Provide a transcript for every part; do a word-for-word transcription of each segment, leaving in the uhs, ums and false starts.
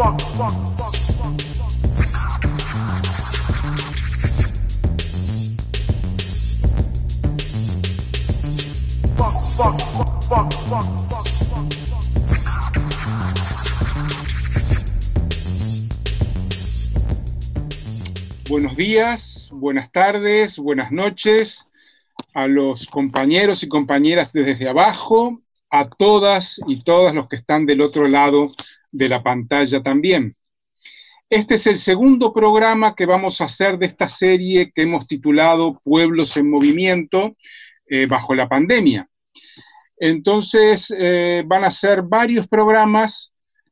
Buenos días, buenas tardes, buenas noches a los compañeros y compañeras de Desde Abajo, a todas y todos los que están del otro lado de la pantalla también. Este es el segundo programa que vamos a hacer de esta serie que hemos titulado Pueblos en Movimiento eh, bajo la pandemia. Entonces eh, van a ser varios programas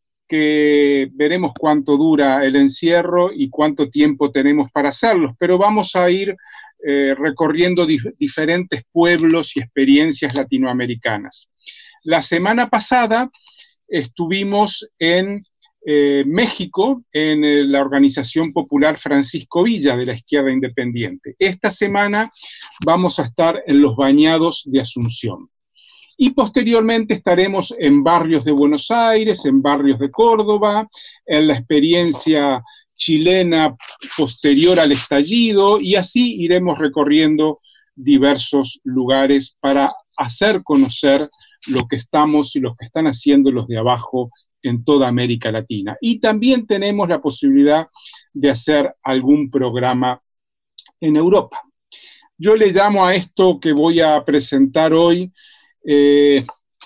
que veremos cuánto dura el encierro y cuánto tiempo tenemos para hacerlos, pero vamos a ir eh, recorriendo dif diferentes pueblos y experiencias latinoamericanas. La semana pasada estuvimos en eh, México, en eh, la Organización Popular Francisco Villa de la Izquierda Independiente. Esta semana vamos a estar en los Bañados de Asunción. Y posteriormente estaremos en barrios de Buenos Aires, en barrios de Córdoba, en la experiencia chilena posterior al estallido, y así iremos recorriendo diversos lugares para hacer conocer lo que estamos y lo que están haciendo los de abajo en toda América Latina. Y también tenemos la posibilidad de hacer algún programa en Europa. Yo le llamo a esto que voy a presentar hoy Eh,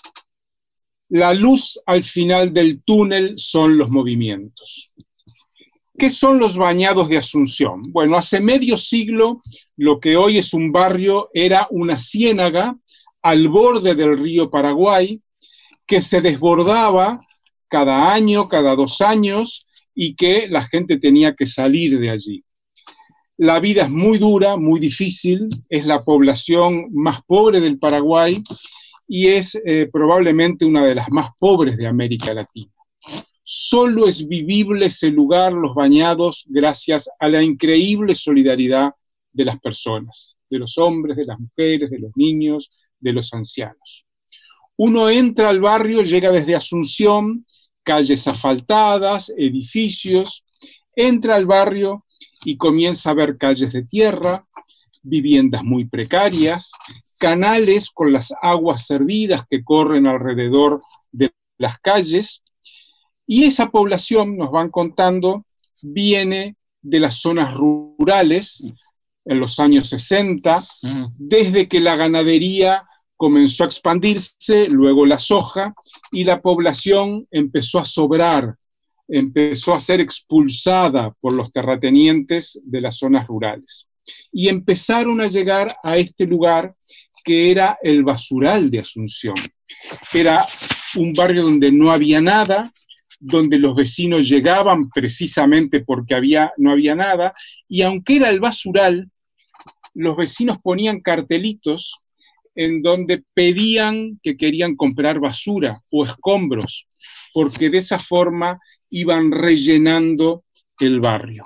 la luz al final del túnel son los movimientos. ¿Qué son los Bañados de Asunción? Bueno, hace medio siglo lo que hoy es un barrio era una ciénaga al borde del río Paraguay que se desbordaba cada año, cada dos años, y que la gente tenía que salir de allí. La vida es muy dura, muy difícil, es la población más pobre del Paraguay y es eh, probablemente una de las más pobres de América Latina. Solo es vivible ese lugar, los Bañados, gracias a la increíble solidaridad de las personas, de los hombres, de las mujeres, de los niños, de los ancianos. Uno entra al barrio, llega desde Asunción, calles asfaltadas, edificios, entra al barrio y comienza a ver calles de tierra, viviendas muy precarias, canales con las aguas servidas que corren alrededor de las calles, y esa población, nos van contando, viene de las zonas rurales en los años sesenta, uh-huh. Desde que la ganadería comenzó a expandirse, luego la soja, y la población empezó a sobrar, empezó a ser expulsada por los terratenientes de las zonas rurales. Y empezaron a llegar a este lugar que era el basural de Asunción. Era un barrio donde no había nada, donde los vecinos llegaban precisamente porque había, no había nada, y aunque era el basural, los vecinos ponían cartelitos en donde pedían que querían comprar basura o escombros, porque de esa forma iban rellenando el barrio.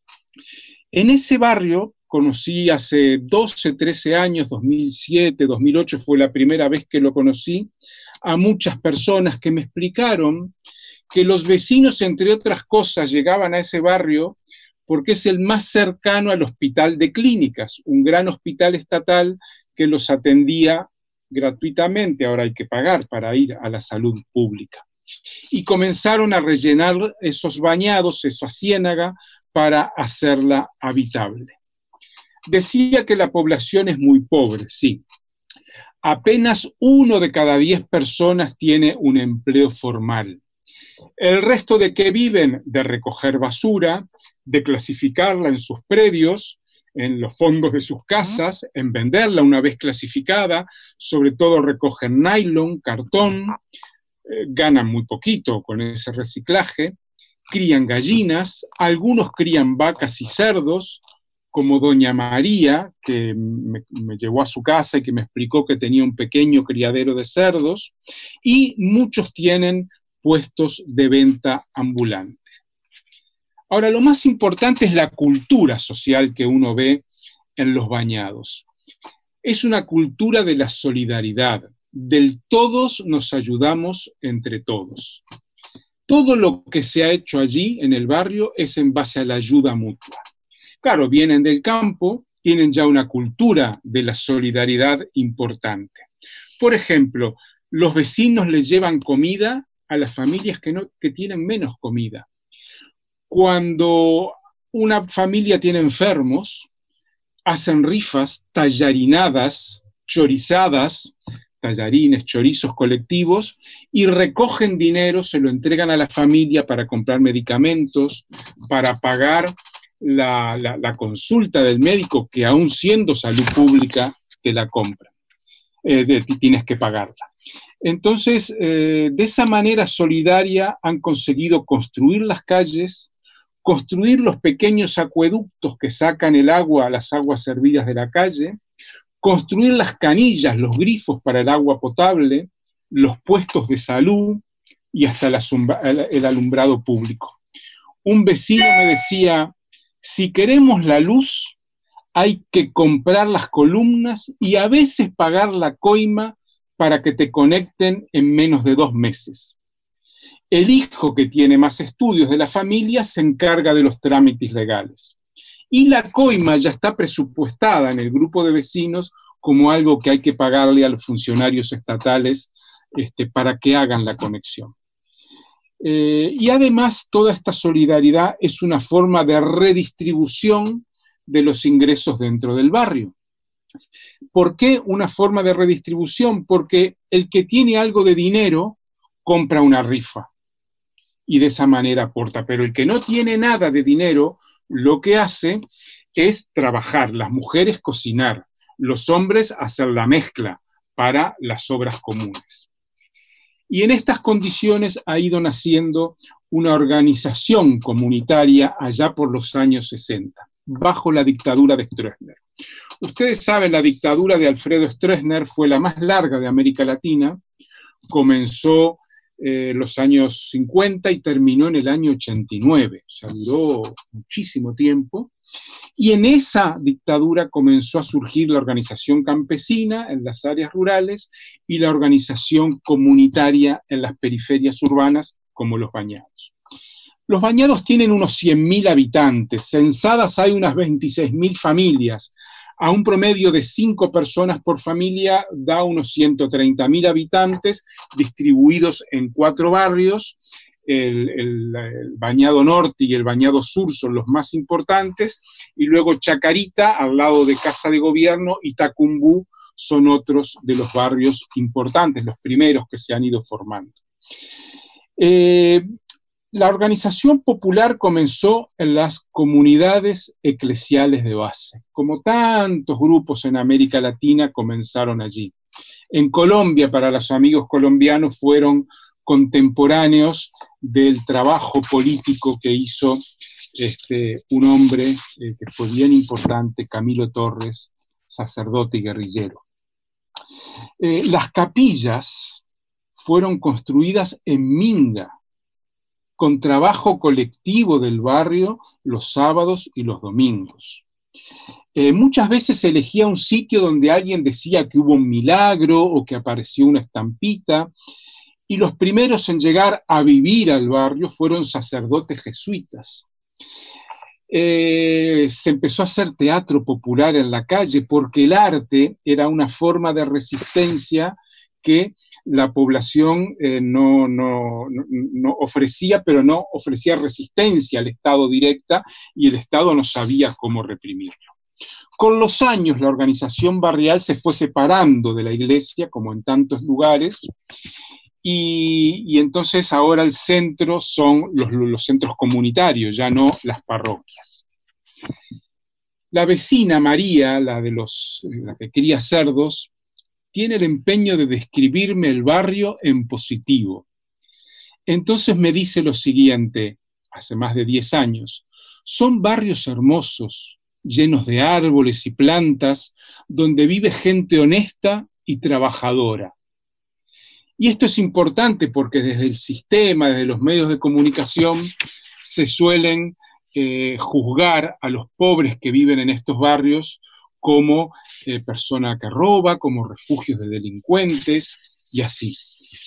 En ese barrio conocí hace doce, trece años, dos mil siete, dos mil ocho fue la primera vez que lo conocí, a muchas personas que me explicaron que los vecinos, entre otras cosas, llegaban a ese barrio porque es el más cercano al Hospital de Clínicas, un gran hospital estatal que los atendía gratuitamente, ahora hay que pagar para ir a la salud pública. Y comenzaron a rellenar esos bañados, esa ciénaga, para hacerla habitable. Decía que la población es muy pobre, sí. Apenas uno de cada diez personas tiene un empleo formal. El resto de que viven de recoger basura, de clasificarla en sus predios, en los fondos de sus casas, en venderla una vez clasificada, sobre todo recogen nylon, cartón, eh, ganan muy poquito con ese reciclaje, crían gallinas, algunos crían vacas y cerdos, como doña María, que me, me llevó a su casa y que me explicó que tenía un pequeño criadero de cerdos, y muchos tienen puestos de venta ambulante. Ahora, lo más importante es la cultura social que uno ve en los bañados. Es una cultura de la solidaridad, del todos nos ayudamos entre todos. Todo lo que se ha hecho allí en el barrio es en base a la ayuda mutua. Claro, vienen del campo, tienen ya una cultura de la solidaridad importante. Por ejemplo, los vecinos le llevan comida a las familias que, no, que tienen menos comida. Cuando una familia tiene enfermos, hacen rifas, tallarinadas, chorizadas, tallarines, chorizos colectivos, y recogen dinero, se lo entregan a la familia para comprar medicamentos, para pagar la, la, la consulta del médico, que aún siendo salud pública, te la compran, eh, de, tienes que pagarla. Entonces, eh, de esa manera solidaria han conseguido construir las calles, construir los pequeños acueductos que sacan el agua a las aguas servidas de la calle, construir las canillas, los grifos para el agua potable, los puestos de salud y hasta el alumbrado público. Un vecino me decía, si queremos la luz, hay que comprar las columnas y a veces pagar la coima para que te conecten en menos de dos meses. El hijo que tiene más estudios de la familia se encarga de los trámites legales. Y la coima ya está presupuestada en el grupo de vecinos como algo que hay que pagarle a los funcionarios estatales este, para que hagan la conexión. Eh, y además toda esta solidaridad es una forma de redistribución de los ingresos dentro del barrio. ¿Por qué una forma de redistribución? Porque el que tiene algo de dinero compra una rifa y de esa manera aporta, pero el que no tiene nada de dinero lo que hace es trabajar, las mujeres cocinar, los hombres hacer la mezcla para las obras comunes. Y en estas condiciones ha ido naciendo una organización comunitaria allá por los años sesenta, bajo la dictadura de Stroessner. Ustedes saben, la dictadura de Alfredo Stroessner fue la más larga de América Latina, comenzó en eh, los años cincuenta y terminó en el año ochenta y nueve, o sea, duró muchísimo tiempo, y en esa dictadura comenzó a surgir la organización campesina en las áreas rurales y la organización comunitaria en las periferias urbanas, como los bañados. Los bañados tienen unos cien mil habitantes, censadas hay unas veintiséis mil familias, a un promedio de cinco personas por familia da unos ciento treinta mil habitantes distribuidos en cuatro barrios. El, el, el Bañado Norte y el Bañado Sur son los más importantes, y luego Chacarita, al lado de Casa de Gobierno, y Tacumbú son otros de los barrios importantes, los primeros que se han ido formando. Eh, la organización popular comenzó en las comunidades eclesiales de base, como tantos grupos en América Latina comenzaron allí. En Colombia, para los amigos colombianos, fueron contemporáneos del trabajo político que hizo este, un hombre eh, que fue bien importante, Camilo Torres, sacerdote y guerrillero. Eh, las capillas fueron construidas en Minga, con trabajo colectivo del barrio los sábados y los domingos. Eh, muchas veces se elegía un sitio donde alguien decía que hubo un milagro o que apareció una estampita, y los primeros en llegar a vivir al barrio fueron sacerdotes jesuitas. Eh, se empezó a hacer teatro popular en la calle porque el arte era una forma de resistencia que la población eh, no, no, no, no ofrecía, pero no ofrecía resistencia al Estado directa, y el Estado no sabía cómo reprimirlo. Con los años la organización barrial se fue separando de la iglesia, como en tantos lugares, Y, y entonces ahora el centro son los, los centros comunitarios, ya no las parroquias. La vecina María, la, de los, la que cría cerdos, tiene el empeño de describirme el barrio en positivo. Entonces me dice lo siguiente, hace más de diez años, son barrios hermosos, llenos de árboles y plantas, donde vive gente honesta y trabajadora. Y esto es importante porque desde el sistema, desde los medios de comunicación, se suelen eh, juzgar a los pobres que viven en estos barrios como eh, persona que roba, como refugios de delincuentes y así.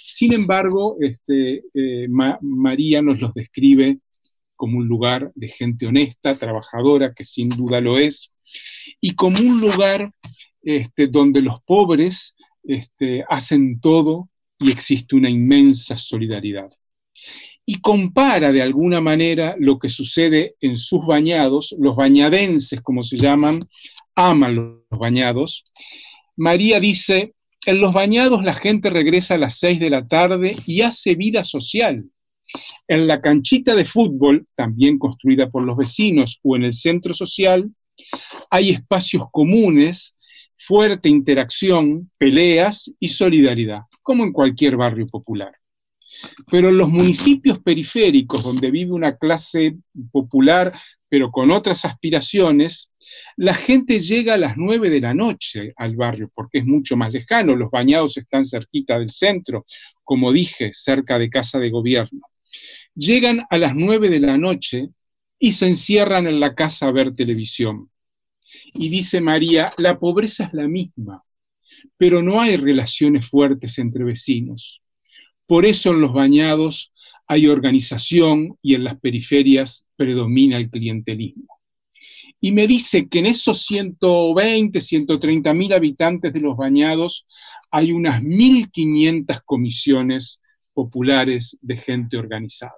Sin embargo, este, eh, Ma María nos los describe como un lugar de gente honesta, trabajadora, que sin duda lo es, y como un lugar este, donde los pobres este, hacen todo y existe una inmensa solidaridad. Y compara de alguna manera lo que sucede en sus bañados, los bañadenses, como se llaman, aman los bañados. María dice, en los bañados la gente regresa a las seis de la tarde y hace vida social. En la canchita de fútbol, también construida por los vecinos, o en el centro social, hay espacios comunes, fuerte interacción, peleas y solidaridad, como en cualquier barrio popular. Pero en los municipios periféricos, donde vive una clase popular, pero con otras aspiraciones, la gente llega a las nueve de la noche al barrio, porque es mucho más lejano. Los bañados están cerquita del centro, como dije, cerca de Casa de Gobierno. Llegan a las nueve de la noche y se encierran en la casa a ver televisión. Y dice María, la pobreza es la misma, pero no hay relaciones fuertes entre vecinos. Por eso en los bañados hay organización y en las periferias predomina el clientelismo. Y me dice que en esos ciento veinte, ciento treinta mil habitantes de los bañados hay unas mil quinientas comisiones populares de gente organizada.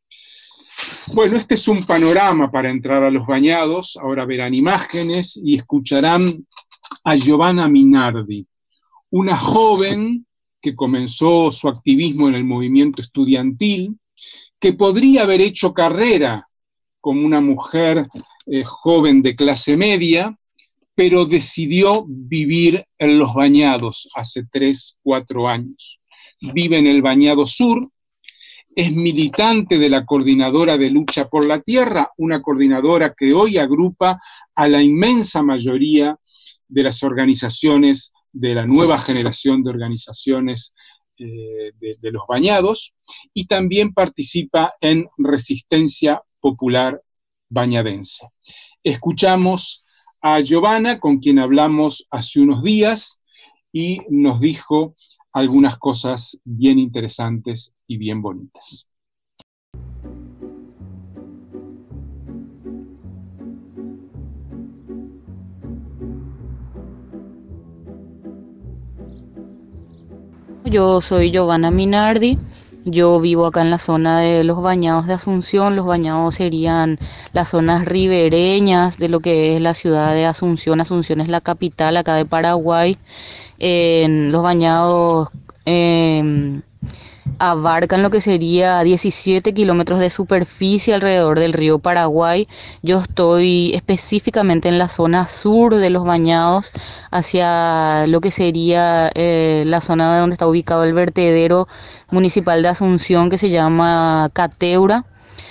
Bueno, este es un panorama para entrar a los bañados. Ahora verán imágenes y escucharán a Giovanna Minardi, una joven que comenzó su activismo en el movimiento estudiantil, que podría haber hecho carrera como una mujer eh, joven de clase media, pero decidió vivir en los bañados hace tres, cuatro años. Vive en el Bañado Sur, es militante de la Coordinadora de Lucha por la Tierra, una coordinadora que hoy agrupa a la inmensa mayoría de las organizaciones, de la nueva generación de organizaciones eh, de, de los bañados, y también participa en Resistencia Popular Bañadense. Escuchamos a Giovanna, con quien hablamos hace unos días, y nos dijo algunas cosas bien interesantes y bien bonitas. Yo soy Giovanna Minardi, yo vivo acá en la zona de los Bañados de Asunción. Los Bañados serían las zonas ribereñas de lo que es la ciudad de Asunción. Asunción es la capital acá de Paraguay. En los Bañados eh, abarcan lo que sería diecisiete kilómetros de superficie alrededor del río Paraguay. Yo estoy específicamente en la zona sur de los Bañados, hacia lo que sería eh, la zona donde está ubicado el vertedero municipal de Asunción, que se llama Cateura.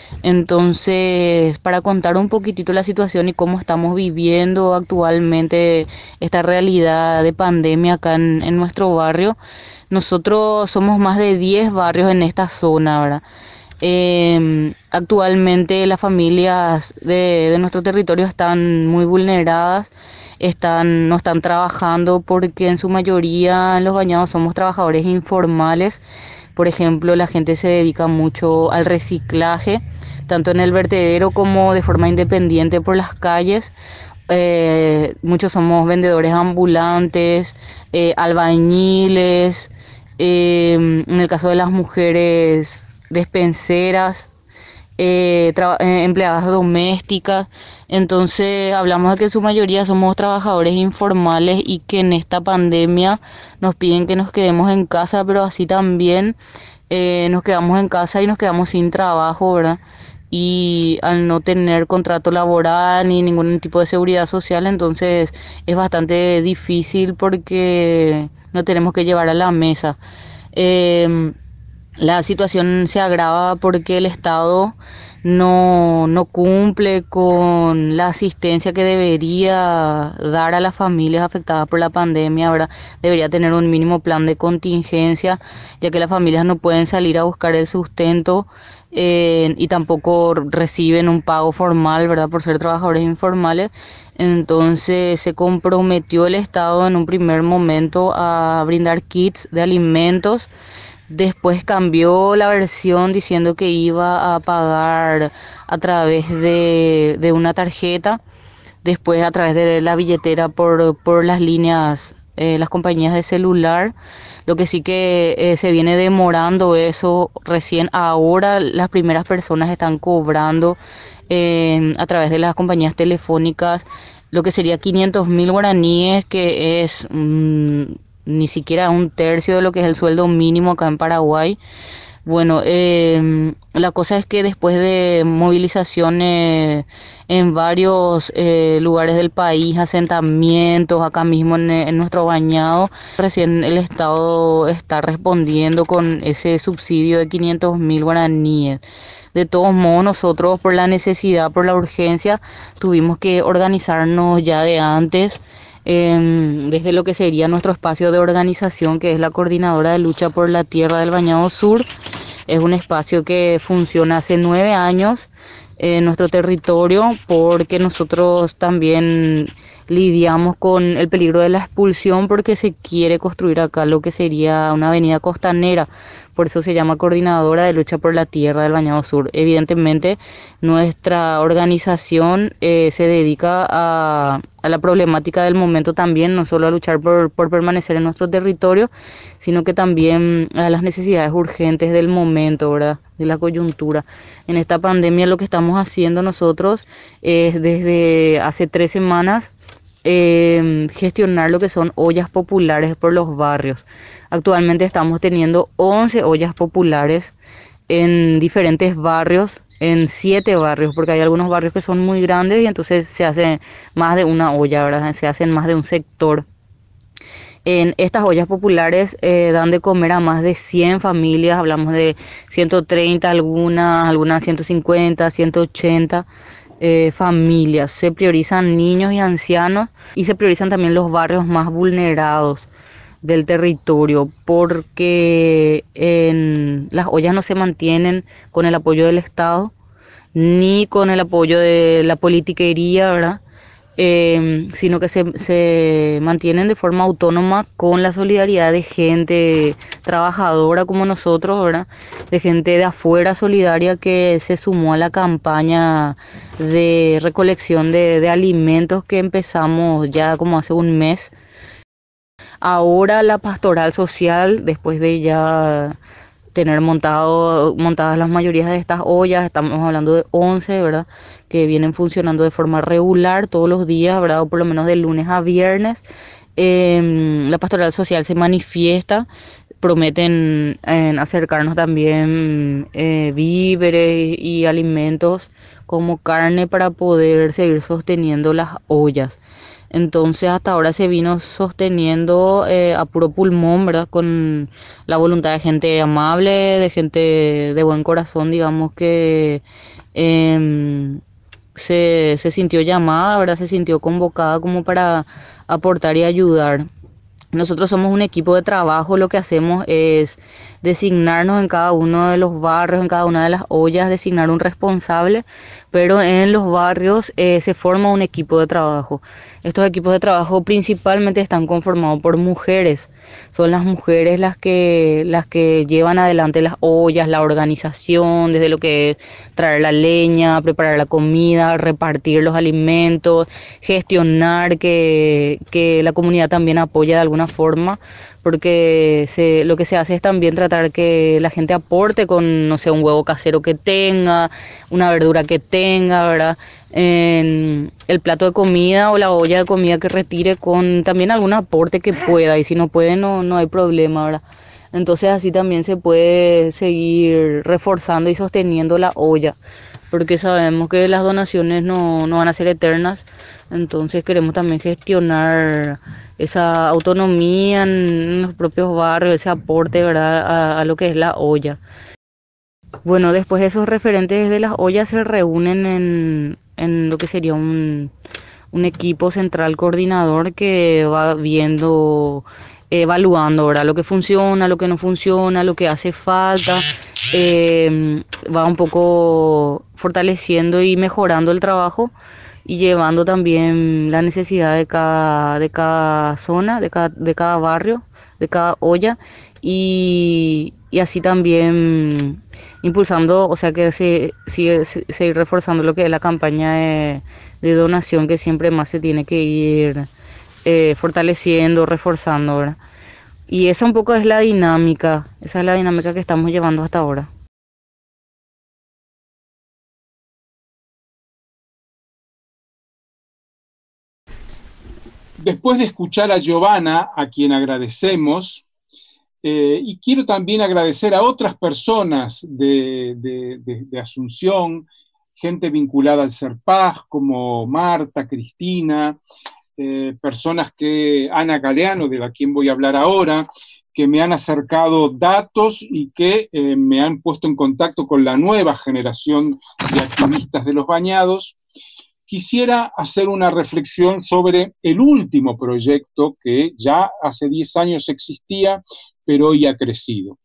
Entonces, para contar un poquitito la situación y cómo estamos viviendo actualmente esta realidad de pandemia acá en, en nuestro barrio, nosotros somos más de diez barrios en esta zona, ¿verdad? Eh, actualmente las familias de, de nuestro territorio están muy vulneradas, están, no están trabajando porque en su mayoría en los Bañados somos trabajadores informales. Por ejemplo, la gente se dedica mucho al reciclaje, tanto en el vertedero como de forma independiente por las calles. Eh, muchos somos vendedores ambulantes, eh, albañiles, eh, en el caso de las mujeres, despenseras, eh, eh, empleadas domésticas. Entonces hablamos de que en su mayoría somos trabajadores informales y que en esta pandemia nos piden que nos quedemos en casa, pero así también eh, nos quedamos en casa y nos quedamos sin trabajo, ¿verdad? Y al no tener contrato laboral ni ningún tipo de seguridad social, entonces es bastante difícil porque no tenemos que llevar a la mesa. Eh, la situación se agrava porque el Estado no, no cumple con la asistencia que debería dar a las familias afectadas por la pandemia, ¿verdad? Debería tener un mínimo plan de contingencia, ya que las familias no pueden salir a buscar el sustento eh, y tampoco reciben un pago formal, ¿verdad? Por ser trabajadores informales. Entonces se comprometió el Estado en un primer momento a brindar kits de alimentos Después cambió la versión diciendo que iba a pagar a través de, de una tarjeta, después a través de la billetera por, por las líneas, eh, las compañías de celular. Lo que sí que eh, se viene demorando eso, recién ahora las primeras personas están cobrando eh, a través de las compañías telefónicas lo que sería quinientos mil guaraníes, que es mm, ni siquiera un tercio de lo que es el sueldo mínimo acá en Paraguay. Bueno, eh, la cosa es que después de movilizaciones en varios eh, lugares del país, asentamientos, acá mismo en, en nuestro bañado, recién el Estado está respondiendo con ese subsidio de quinientos mil guaraníes. De todos modos, nosotros por la necesidad, por la urgencia, tuvimos que organizarnos ya de antes, em, desde lo que sería nuestro espacio de organización, que es la Coordinadora de Lucha por la Tierra del Bañado Sur. Es un espacio que funciona hace nueve años en nuestro territorio, porque nosotros también lidiamos con el peligro de la expulsión, porque se quiere construir acá lo que sería una avenida costanera. Por eso se llama Coordinadora de Lucha por la Tierra del Bañado Sur. Evidentemente, nuestra organización eh, se dedica a, a la problemática del momento también, no solo a luchar por, por permanecer en nuestro territorio, sino que también a las necesidades urgentes del momento, ¿verdad? De la coyuntura. En esta pandemia lo que estamos haciendo nosotros es desde hace tres semanas eh, gestionar lo que son ollas populares por los barrios. Actualmente estamos teniendo once ollas populares en diferentes barrios, en siete barrios, porque hay algunos barrios que son muy grandes y entonces se hace más de una olla, ¿verdad? Se hacen más de un sector. En estas ollas populares eh, dan de comer a más de cien familias, hablamos de ciento treinta algunas, algunas ciento cincuenta, ciento ochenta eh, familias. Se priorizan niños y ancianos y se priorizan también los barrios más vulnerados del territorio, porque en las ollas no se mantienen con el apoyo del Estado ni con el apoyo de la politiquería, ¿verdad? Eh, sino que se, se mantienen de forma autónoma con la solidaridad de gente trabajadora como nosotros, ¿verdad? De gente de afuera solidaria que se sumó a la campaña de recolección de, de alimentos que empezamos ya como hace un mes. Ahora la pastoral social, después de ya tener montado, montadas las mayorías de estas ollas, estamos hablando de once, ¿verdad? Que vienen funcionando de forma regular todos los días, ¿verdad? O por lo menos de lunes a viernes. Eh, la pastoral social se manifiesta, prometen eh, acercarnos también eh, víveres y alimentos como carne para poder seguir sosteniendo las ollas. Entonces hasta ahora se vino sosteniendo eh, a puro pulmón, ¿verdad? Con la voluntad de gente amable, de gente de buen corazón, digamos que em, se, se sintió llamada, ¿verdad? Se sintió convocada como para aportar y ayudar. Nosotros somos un equipo de trabajo, lo que hacemos es designarnos en cada uno de los barrios, en cada una de las ollas, designar un responsable, pero en los barrios eh, se forma un equipo de trabajo. Estos equipos de trabajo principalmente están conformados por mujeres. Son las mujeres las que las que llevan adelante las ollas, la organización, desde lo que es traer la leña, preparar la comida, repartir los alimentos, gestionar que, que la comunidad también apoya de alguna forma, porque se, lo que se hace es también tratar que la gente aporte con, no sé, un huevo casero que tenga, una verdura que tenga, ¿verdad? En el plato de comida o la olla de comida que retire con también algún aporte que pueda, y si no puede no, no hay problema, ¿verdad? Entonces así también se puede seguir reforzando y sosteniendo la olla, porque sabemos que las donaciones no, no van a ser eternas, entonces queremos también gestionar esa autonomía en los propios barrios, ese aporte, ¿verdad? A, a lo que es la olla. Bueno, después esos referentes de las ollas se reúnen en, en lo que sería un, un equipo central coordinador que va viendo, evaluando, ¿verdad? Lo que funciona, lo que no funciona, lo que hace falta, eh, va un poco fortaleciendo y mejorando el trabajo y llevando también la necesidad de cada, de cada zona, de cada, de cada barrio, de cada olla, y, y así también impulsando, o sea que se sigue seguir reforzando lo que es la campaña de, de donación que siempre más se tiene que ir eh, fortaleciendo, reforzando, ¿verdad? Y esa un poco es la dinámica, esa es la dinámica que estamos llevando hasta ahora. Después de escuchar a Giovanna, a quien agradecemos, eh, y quiero también agradecer a otras personas de, de, de, de Asunción, gente vinculada al CERPAS, como Marta, Cristina, eh, personas que, Ana Galeano, de la quien voy a hablar ahora, que me han acercado datos y que eh, me han puesto en contacto con la nueva generación de activistas de los bañados. Quisiera hacer una reflexión sobre el último proyecto que ya hace diez años existía, pero hoy ha crecido.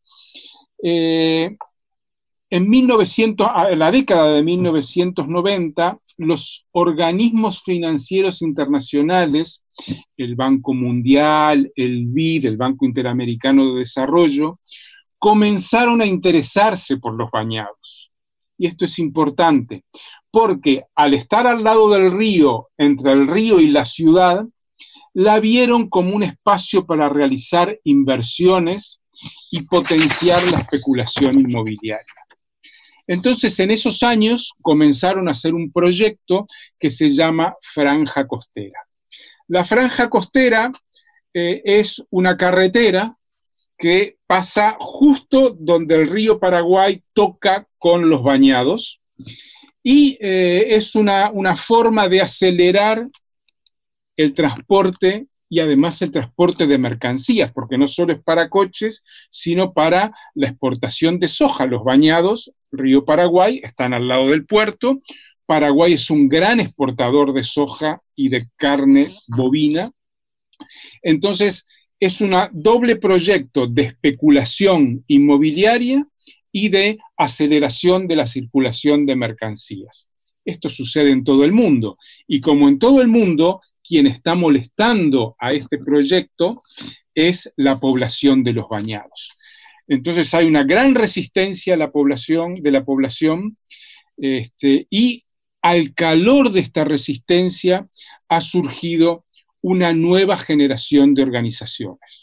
Eh, en mil novecientos, en la década de mil novecientos noventa, los organismos financieros internacionales, el Banco Mundial, el B I D, el Banco Interamericano de Desarrollo, comenzaron a interesarse por los bañados. Y esto es importante, porque al estar al lado del río, entre el río y la ciudad, la vieron como un espacio para realizar inversiones y potenciar la especulación inmobiliaria. Entonces, en esos años comenzaron a hacer un proyecto que se llama Franja Costera. La Franja Costera eh, es una carretera que pasa justo donde el río Paraguay toca con los bañados, y eh, es una, una forma de acelerar el transporte y además el transporte de mercancías, porque no solo es para coches, sino para la exportación de soja. Los bañados, río Paraguay, están al lado del puerto. Paraguay es un gran exportador de soja y de carne bovina. Entonces, es un doble proyecto de especulación inmobiliaria y de aceleración de la circulación de mercancías. Esto sucede en todo el mundo, y como en todo el mundo, quien está molestando a este proyecto es la población de los bañados. Entonces hay una gran resistencia a la población, de la población, este, y al calor de esta resistencia ha surgido una nueva generación de organizaciones.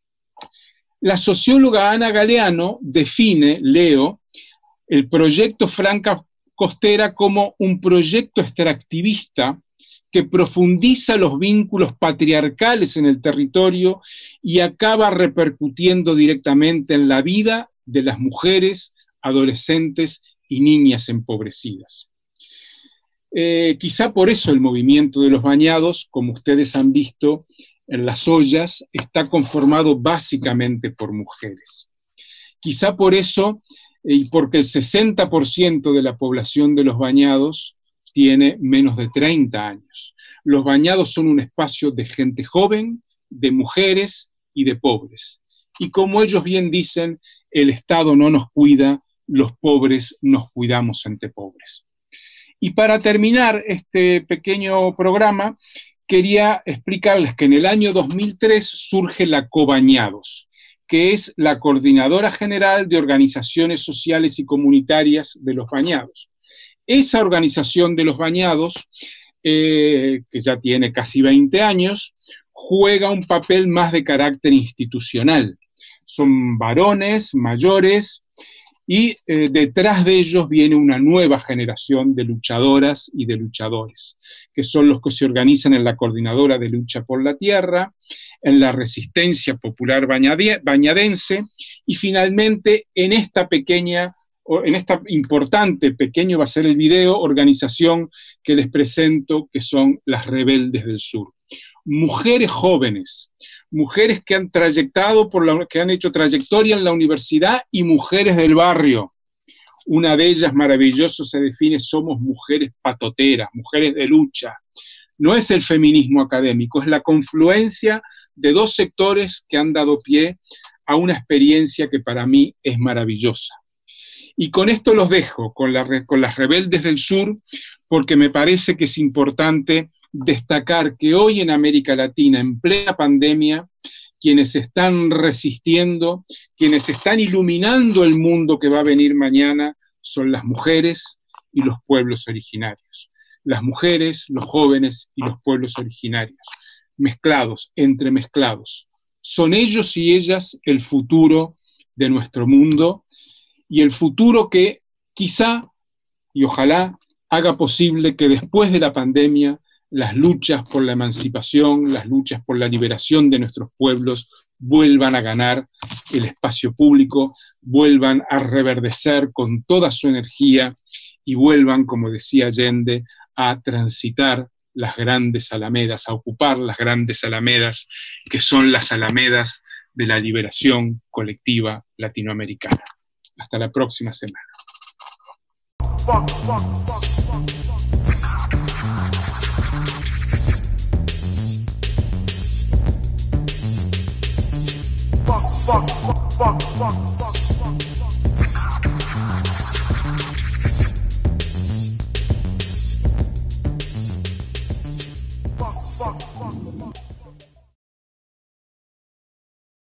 La socióloga Ana Galeano define, leo, el proyecto Franja Costera como un proyecto extractivista que profundiza los vínculos patriarcales en el territorio y acaba repercutiendo directamente en la vida de las mujeres, adolescentes y niñas empobrecidas. Eh, quizá por eso el movimiento de los bañados, como ustedes han visto en las ollas, está conformado básicamente por mujeres. Quizá por eso, y porque el sesenta por ciento de la población de los bañados tiene menos de treinta años. Los bañados son un espacio de gente joven, de mujeres y de pobres. Y como ellos bien dicen, el Estado no nos cuida, los pobres nos cuidamos entre pobres. Y para terminar este pequeño programa, quería explicarles que en el año dos mil tres surge la Cobañados, que es la Coordinadora General de Organizaciones Sociales y Comunitarias de los Bañados. Esa organización de los bañados, eh, que ya tiene casi veinte años, juega un papel más de carácter institucional. Son varones mayores y eh, detrás de ellos viene una nueva generación de luchadoras y de luchadores, que son los que se organizan en la Coordinadora de Lucha por la Tierra, en la Resistencia Popular Bañadense y finalmente en esta pequeña en esta importante, pequeño va a ser el video, organización que les presento, que son las Rebeldes del Sur. Mujeres jóvenes, mujeres que han trayectado por la, que han hecho trayectoria en la universidad y mujeres del barrio. Una de ellas, maravilloso, se define: somos mujeres patoteras, mujeres de lucha. No es el feminismo académico, es la confluencia de dos sectores que han dado pie a una experiencia que para mí es maravillosa. Y con esto los dejo, con, la, con las Rebeldes del Sur, porque me parece que es importante destacar que hoy en América Latina, en plena pandemia, quienes están resistiendo, quienes están iluminando el mundo que va a venir mañana, son las mujeres y los pueblos originarios. Las mujeres, los jóvenes y los pueblos originarios, mezclados, entremezclados. Son ellos y ellas el futuro de nuestro mundo y el futuro que quizá y ojalá haga posible que después de la pandemia las luchas por la emancipación, las luchas por la liberación de nuestros pueblos vuelvan a ganar el espacio público, vuelvan a reverdecer con toda su energía y vuelvan, como decía Allende, a transitar las grandes alamedas, a ocupar las grandes alamedas que son las alamedas de la liberación colectiva latinoamericana. Hasta la próxima semana. Fuck, fuck, fuck, fuck. Fuck, fuck, fuck, fuck, fuck, fuck, fuck. Fuck, fuck, fuck, fuck.